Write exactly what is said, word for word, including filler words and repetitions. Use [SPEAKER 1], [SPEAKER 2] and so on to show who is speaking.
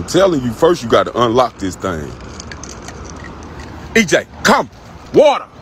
[SPEAKER 1] I'm telling you, first you got to unlock this thing. E J, come. Water.